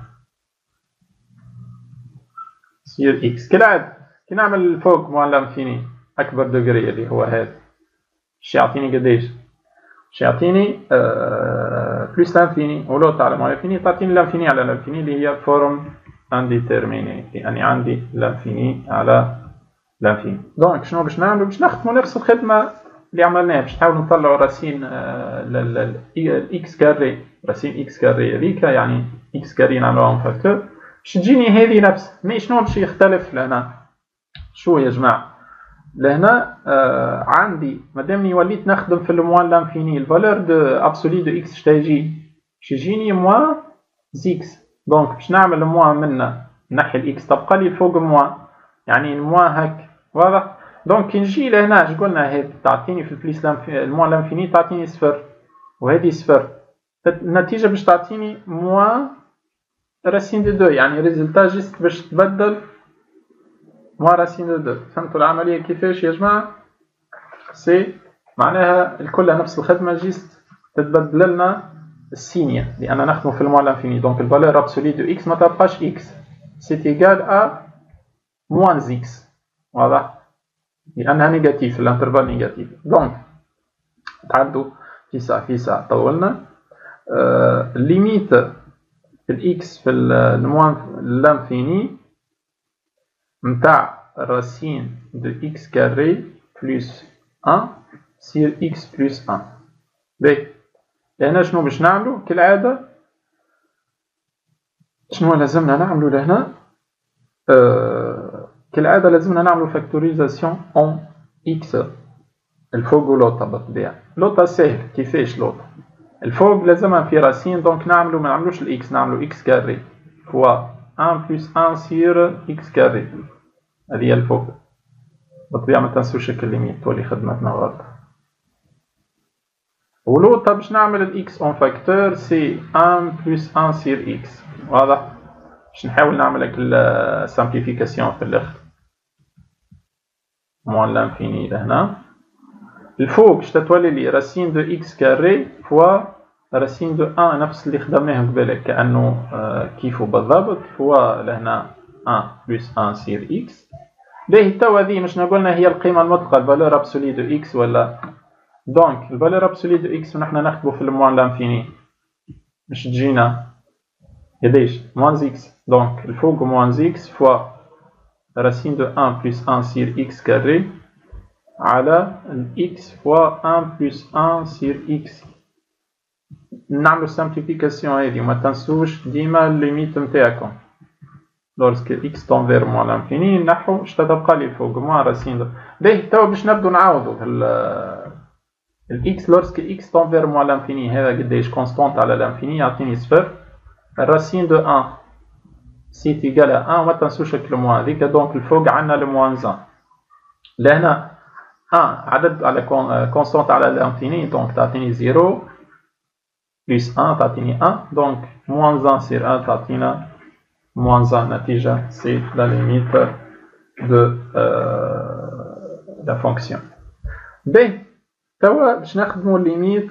S1: سير اكس. كالعادة كي نعمل فوق موان لانفيني اكبر دوغري اللي هو هذا باش يعطيني قداش؟ باش يعطيني بلس لانفيني ولوط على موان لانفيني تعطيني لانفيني على لانفيني اللي هي فورم انديتيرميني، يعني عندي لانفيني على لانفيني. دونك شنو باش نعملو؟ باش نخدمو نفس الخدمة اللي عملناها، باش نحاولو نطلعو راسين اكس كاري، راسين اكس كاري هذيك يعني اكس كاري نعملوها فاكتور باش تجيني هذه نفس. مي شنو باش يختلف لهنا؟ شو يا جماعة؟ لهنا عندي مادامني وليت نخدم في الموان لانفيني، الفالور دو ابسولي دو اكس شتا يجي؟ باش يجيني موان زيكس. دونك باش نعمل موان منا نحي الاكس تبقى لي فوق موان، يعني الموان هك واضح. دونك كي نجي لهنا اش قلنا هذه تعطيني في البليس الموان لانفيني تعطيني صفر وهذه صفر، النتيجة باش تعطيني موان راسين دو دو، يعني ريزلتا جيست باش تبدل موان راسين دو دو. فهمتوا العملية كيفاش يا جماعة؟ سي معناها الكل نفس الخدمة جيست تتبدل لنا السينية لأن نخدمو في الموان لانفيني. دونك الفالور ابسولي دو اكس ما تبقاش اكس، سي ايكال ا موان اكس، واضح؟ لأنها نيجاتيف، الانترفال نيجاتيف. دونك تعدوا في ساعة طولنا. الليميت في الاكس في الموان لانفيني نتاع راسين دو اكس كاري بلس 1 سير اكس بلس 1. باهي لهنا شنو باش نعملو؟ كالعادة شنو لازمنا نعملو لهنا؟ كالعادة لازمنا نعملو فاكتوريزاسيون اون اكس الفوق ولوطا بالطبيعة. لوطا ساهل، كيفاش لوطا؟ الفوق لازمها في راسين، دونك نعملو ما نعملوش الاكس، نعملو اكس كاري فوا 1 بلس 1 سير اكس كاري، هذه هي الفوق. بالطبيعة ما تنسوش هاك الليميت تولي خدمتنا غلط. ولوطا باش نعمل الاكس اون فاكتور سي 1 بلس 1 سير اكس، واضح؟ باش نحاول نعمل هاك السامبليفيكاسيون في الاخر. موان لانفيني لهنا الفوق شتا تولي لي راسين دو اكس كاري فوا راسين دو 1 نفس اللي خدمناه قبالك كأنه كيفو بالضبط، فوا لهنا 1 بلس 1 سير اكس. باهي توا هذه مش قلنا هي القيمة المطلقة الفالور ابسولي دو اكس ولا؟ دونك الفالور ابسولي دو اكس ونحنا نخدمو في الموان لانفيني باش تجينا قداش؟ موان اكس. دونك الفوق موان اكس فوا راسين دو 1 بلس 1 سير اكس كاري على الاكس فوا 1 بلس 1 سير اكس. نعملو سامبليفيكاسيون هذه وما تنسوش ديما الليميت نتاعكم. لورسك اكس طون فير موان لانفيني نحو شتا تبقى لي فوق موان راسين دو. باهي توا باش نبدو نعاودو الاكس لورسك اكس طون فير موان لانفيني هذا قداش كونستونت على لانفيني يعطيني صفر. الراسين دو 1 سي ايكال 1 وما تنسوش هاك الموان هذيك. دونك الفوق عندنا الموان 1 لهنا 1 عدد على كونستونت على لانفيني دونك تعطيني 0 بلس 1 تعطيني 1. دونك موان 1 سير 1 تعطينا موان 1. النتيجة سي لا ليميت دو لا فونكسيون. باهي توا باش نخدمو الليميت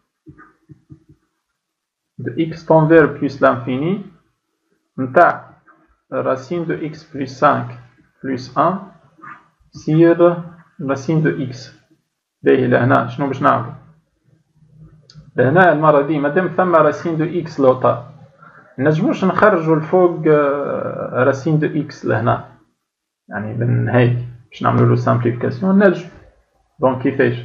S1: دو اكس طون فير بلس لانفيني نتاع راسين دو اكس بلس 5 بلس 1 سير راسين دو اكس. باهي لهنا شنو باش نعملو؟ لهنا المرة دي مادام ثم راسين دو اكس لوطا منجموش نخرجو الفوق راسين دو اكس لهنا، يعني من هيك باش نعملولو سامبليفيكاسيون نجم. دونك كيفاش؟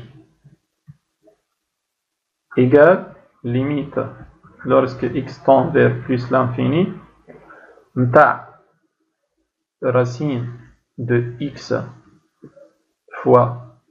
S1: إيكال ليميت لورسك اكس طون فير بلس لانفيني نتاع راسين دو اكس فوا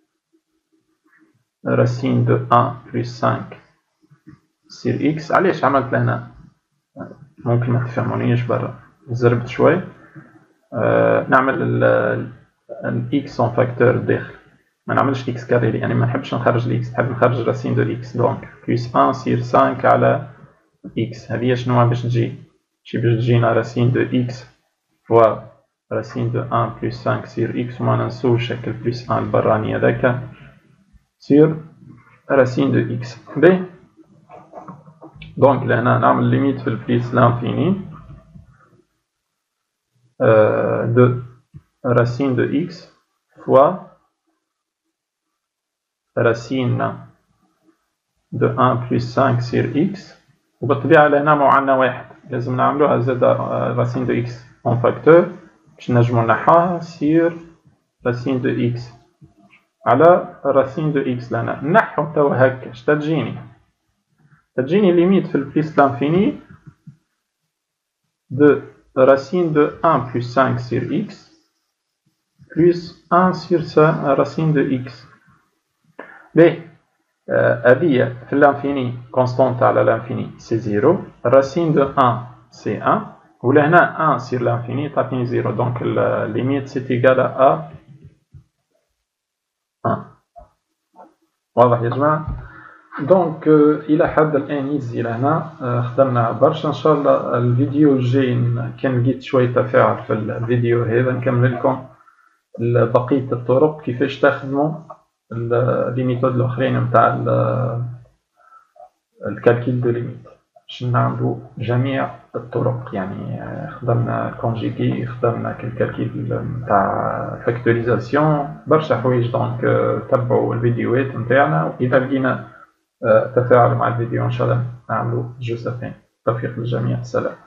S1: راسين دو 1 بلس 5 سير اكس. علاش عملت لهنا؟ ممكن ما تفهمونيش برا، زربت شوي. نعمل الاكس اون فاكتور داخل، ما نعملش اكس كاري يعني ما نحبش نخرج الاكس، نحب نخرج راسين دو اكس. دونك بلس 1 سير 5 على اكس. هذه شنو باش تجي؟ باش تجينا راسين دو اكس فوا راسين دو 1 بلس 5 سير اكس وما ننسوش هاك البلس 1 البراني هذاك سير راسين دو اكس. باهي دونك لهنا نعمل ليميت في البليس لانفيني دو راسين دو اكس فوا راسين دو 1 بلس 5 سير اكس. وبالطبيعة لهنا مو عندنا واحد لازم نعملوها زاد راسين دو اكس اون فاكتور باش نجمو نحاها سير راسين دو إكس على راسين دو إكس لنا نحو توا هكا اش تجيني ليميت في البليس لانفيني de racine de 1 plus 5 sur x plus 1 sur sa racine de x. B, هذه في l'infini constante على l'infini c'est 0. Racine de 1 c'est 1. ولهنا 1 sur l'infini تعطيني 0. Donc la limite c'est égal à 1. واضح يا جماعة؟ دونك الى حد الان يزي لهنا خدمنا برشا. ان شاء الله الفيديو الجاي كان لقيت شويه تفاعل في الفيديو هذا نكمل لكم بقيه الطرق كيفاش تخدموا لي ميثود الاخرين نتاع الكالكيل دو ليميت باش نعملوا جميع الطرق. يعني خدمنا كونجيكي، خدمنا الكالكيل نتاع فاكتوريزاسيون، برشا حوايج. دونك تبعوا الفيديوهات نتاعنا، واذا لقينا تفاعلوا مع الفيديو ان شاء الله نعملوا جزء ثاني. توفيق للجميع، سلام.